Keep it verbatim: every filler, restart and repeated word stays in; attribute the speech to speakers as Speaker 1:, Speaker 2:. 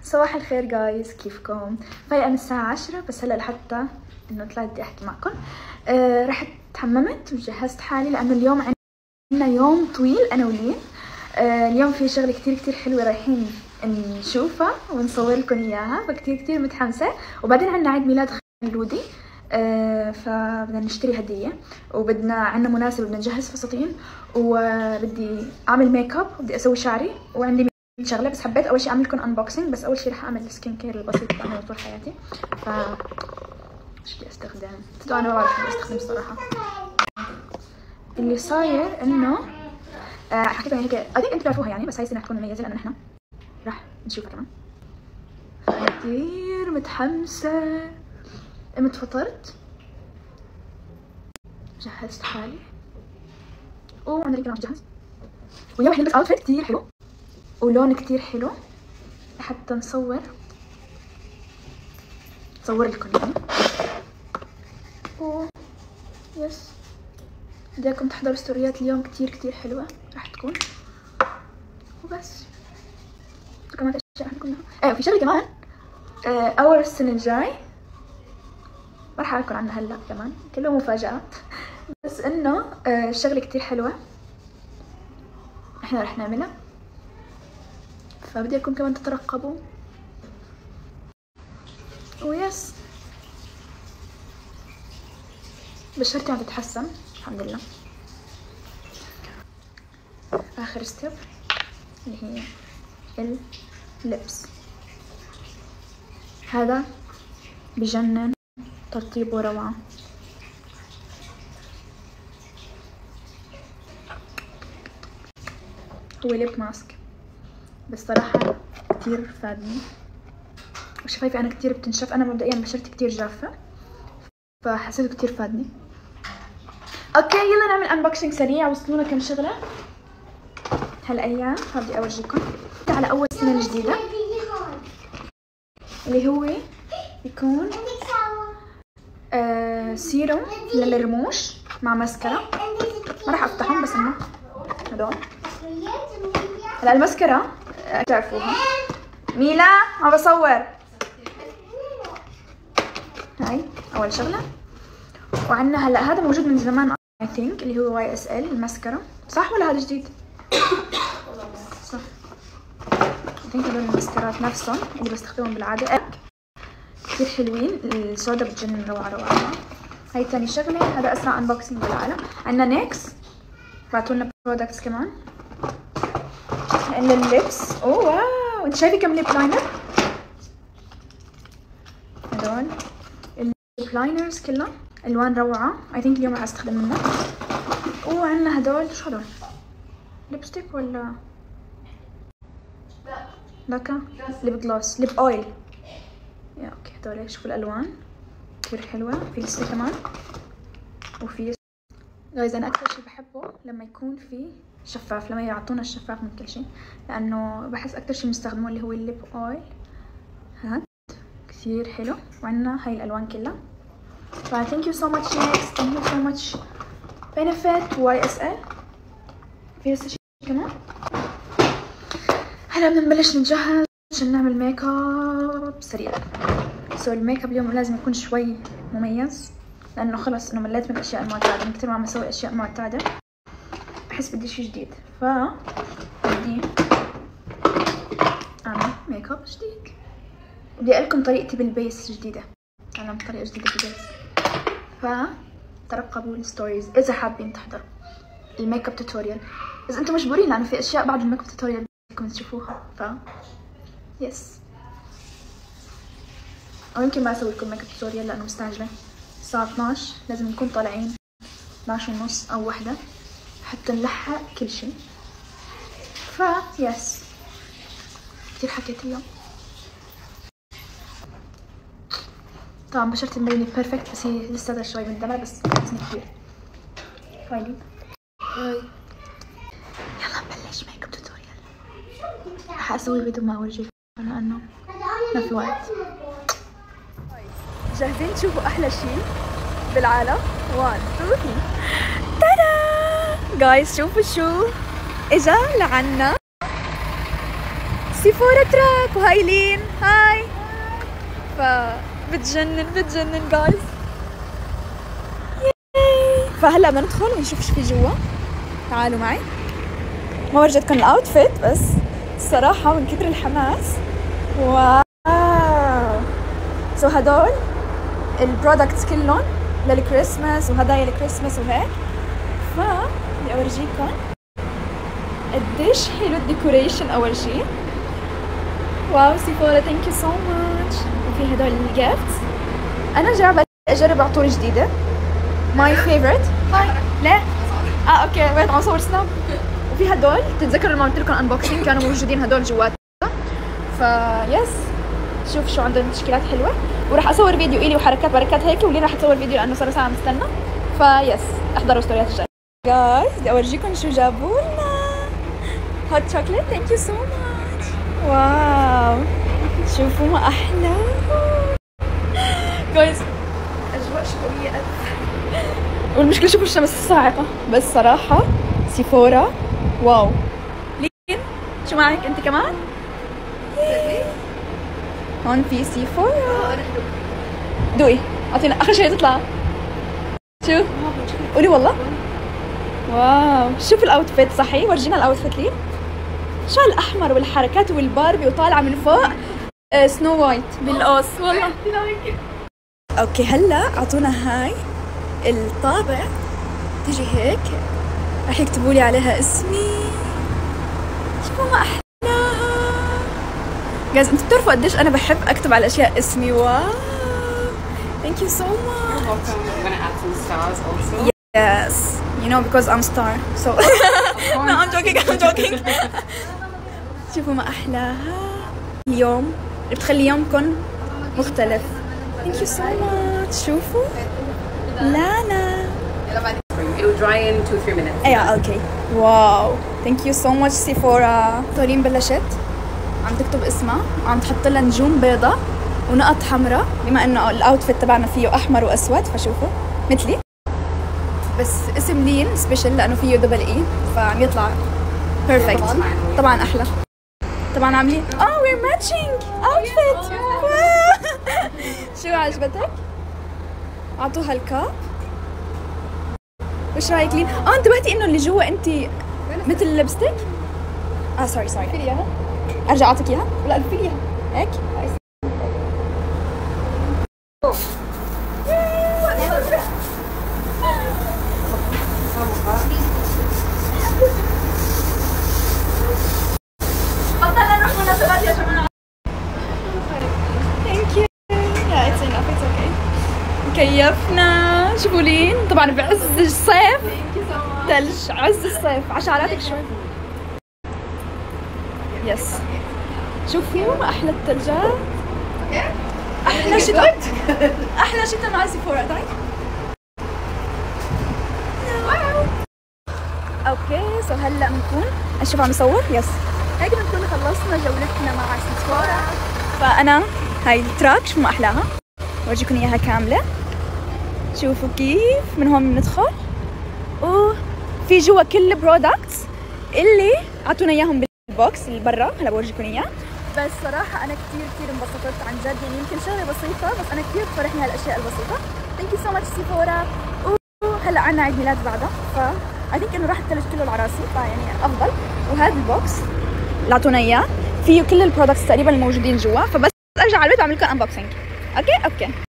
Speaker 1: صباح الخير جايز، كيفكم؟ فايقة من الساعة عشرة بس هلا لحتى انه طلعت بدي احكي معكم. آه رحت تحممت وجهزت حالي لانه اليوم عندنا يوم طويل انا ولين. آه اليوم في شغلة كتير كتير حلوة رايحين نشوفها ونصور لكم اياها، فكتير كتير متحمسة. وبعدين عندنا عيد ميلاد خلودي، آه فبدنا نشتري هدية، وبدنا عندنا مناسبة بدنا نجهز فساتين، وبدي اعمل ميك اب وبدي اسوي شعري، وعندي شغله. بس حبيت اول شيء اعمل لكم انبوكسنج. بس اول شيء رح اعمل السكين كير البسيط اللي بعمله طول حياتي. ف ايش بدي استخدم؟ انا ما بعرف شو استخدم الصراحه. اللي صاير انه آه حكيت هيك اديك انتوا بتعرفوها يعني، بس هاي السنه حتكون مميزه لانه نحن رح نشوفها كمان. كثير متحمسه. قمت فطرت، جهزت حالي، وعندي كمان جهز. واليوم رح نلبس اوتفيت كثير حلو ولون كتير حلو حتى نصور صور لكم يعني. و يس بدي اياكم تحضروا ستوريات اليوم كتير كتير حلوة راح تكون. وبس كمان في اشياء رح نكون ايه في شغلة كمان اه اول السنة الجاي ما رح احكي عنها هلا، كمان كله مفاجآت. بس انه اه شغلة كتير حلوة احنا رح نعملها، فبدي اياكم كمان تترقبوا. ويس بشرتي عم تتحسن الحمد لله. اخر ستيب اللي هي اللبس، هذا بجنن ترطيبه روعة. هو ليب ماسك بس صراحة كتير فادني، وشفايفي انا كتير بتنشف. انا مبدئيا بشرتي كتير جافة فحسيته كتير فادني. اوكي يلا نعمل انبوكسينج سريع. وصلونا كم شغلة هالايام، فبدي اورجيكم على اول سنة جديدة اللي هو بيكون آه سيروم للرموش مع ماسكارا. ما راح افتحهم بس انه هدول. هلا الماسكارا تعرفوها. ميلا عم بصور. هاي اول شغله. وعندنا هلا هذا موجود من زمان اي ثينك اللي هو واي اس ال الماسكارا، صح ولا هذا جديد؟ صح. اي ثينك هذول الماسكارات نفسهم اللي بستخدمهم بالعاده كثير حلوين. السودا بتجنن روعه روعه. هاي ثاني شغله. هذا اسرع انبوكسنج بالعالم. عندنا نيكس بعثوا لنا برودكتس كمان. عندنا اللبس. اوه واو، انت شايفه كم ليب لاينر؟ هذول الليب لاينرز كلها الوان روعه. اي ثينك اليوم راح استخدم منها. وعندنا هدول شو هدول؟ ليبستيك ولا لاكا؟ ليب جلوس، ليب اويل. يا اوكي هدول شوفوا الالوان كثير حلوه. في لسه كمان وفي جايز. انا اكثر شيء بحبه لما يكون في شفاف، لما يعطونا الشفاف من كل شيء، لانه بحس اكثر شيء بنستخدمه اللي هو الليب اويل. هاد كثير حلو. وعندنا هاي الالوان كلها. ف thank you so much next thank you so much benefit واي اس ال. في لسه شيء كمان. هلا بدنا نبلش نتجهز عشان نعمل ميك اب سريع. سو الميك اب اليوم لازم يكون شوي مميز لانه خلص انه مليت من الاشياء المعتاده. من كثر ما عم اسوي اشياء معتاده بحس بدي شيء جديد، ف بدي اعمل ميك اب جديد. بدي اقول لكم طريقتي بالبيس جديده، تعلمت طريقه جديده بالبيس. ف ترقبوا الستوريز اذا حابين تحضروا الميك اب توتوريال. اذا انتم مجبورين لانه في اشياء بعد الميك اب توتوريال بدكم تشوفوها. ف يس، او يمكن ما اسوي لكم ميك اب توتوريال لانه مستعجله. الساعه اثنعش لازم نكون طالعين اثنعش ونص او واحدة حتى نلحق كل شيء. ف يس كثير حكيت اليوم. طبعا بشرتي مبينه بيرفكت بس هي لسه شوي من دمها بس حسني كثير. هاي هاي يلا نبلش ميك اب توتوريال. رح اسوي بدون ما اورجيكم لانه ما في وقت. جاهزين تشوفوا احلى شيء بالعالم؟ واحد اثنين ثلاثة. تادا جايز شوفوا شو اجا لعنا سيفورا تراك وهايلين هاي. ف بتجنن بتجنن جايز. فهلا بدنا ندخل ونشوف ايش في جوا. تعالوا معي. ما ورجتكم الاوتفيت بس الصراحة من كتر الحماس. واو. سو هدول البرودكتس كلهم للكريسماس وهدايا الكريسماس وهيك. ف بدي اورجيكم قديش حلو الديكوريشن اول شيء. واو سيفورا ثانك يو سو ماتش. وفي هدول الجيفتس. انا جايبه اجرب عطور جديده ماي فيفورت. هاي ليه؟ اه اوكي وين عم صور سناب. وفي هدول تتذكروا لما عملت لكم انبوكسينج كانوا موجودين هدول جواتها. فا يس شوف شو عندهم تشكيلات حلوه. وراح اصور فيديو الي وحركات بركات هيك ولين راح اصور فيديو لانه صار ساعه مستنى. فيس احضروا ستوريات الجاي. جايز بدي اورجيكم شو جابوا لنا. هوت شوكليت ثانك يو سو ماتش. واو شوفوا ما احلى. جايز اجواء شتويه قد. والمشكله شوفوا الشمس الصاعقه بس صراحه سيفورا واو. لين شو معك انت كمان؟ هون في سيفورا. دوقي اعطينا اخر شيء تطلع. شو قولي والله. واو شوف الاوتفيت صحي. ورجينا الاوتفيت لي. شو الاحمر والحركات والباربي وطالعه من فوق آه سنو وايت بالقوس والله. اوكي هلا اعطونا هاي الطابع. تيجي هيك راح يكتبوا لي عليها اسمي. شوفوا ما احلاها. جايز انتوا بتعرفوا قديش انا بحب اكتب على الاشياء اسمي. واو ثانك يو سو ماتش. Yes, you know because I'm star. So no, I'm joking. I'm joking. شوفوا ما أحلاها اليوم اللي بتخلي يومكم مختلف. Thank you so much. شوفوا لا لا.
Speaker 2: It'll dry in two three minutes.
Speaker 1: أيوة أوكي. واو Thank you so much سيفورا. طولين بلشت عم تكتب اسمها وعم تحط لها نجوم بيضة ونقط حمراء بما إنه الأوتفيت تبعنا فيه أحمر وأسود. فشوفوا مثلي بس اسم لين سبيشل لانه فيه دبل اي فعم يطلع بيرفكت. طبعا احلى. طبعا عاملين اه وير ماتشينج اوتفيت. شو عجبتك؟ اعطوها الكاب. وش رايك لين؟ اه انتبهتي انه اللي جوا انت مثل اللبستيك. اه سوري سوري فيني اياها. ارجع اعطيك اياها؟ لا فيني اياها هيك. كيفنا. شوفوا لين طبعا بعز الصيف ثلج عز الصيف عشاراتك شوي. يس شوفوا ما احلى الثلجات. احلى شتاء. احلى شتاء مع سيفورا. طيب اوكي سو هلا بنكون اشوف عم نصور. يس هيك بنكون خلصنا جولتنا مع سيفورا. فانا هاي التراك شو ما احلاها. ورجيكم اياها كامله. شوفوا كيف من هون بندخل وفي جوا كل البرودكتس اللي اعطونا اياهم بالبوكس اللي برا. هلا بورجيكم اياه. بس صراحه انا كثير كثير انبسطت عن جد. يعني يمكن شغله بسيطه بس انا كثير بفرحني هالاشياء البسيطه. ثانك يو سو ماتش سيفورا. وهلا عنا عيد ميلاد بعدها ف اي ثينك انه راح الثلج كله على راسي فيعني افضل. وهذا البوكس اللي اعطونا اياه فيه كل البرودكتس تقريبا الموجودين جوا. فبس ارجع على البيت واعمل لكم انبوكسينج. اوكي اوكي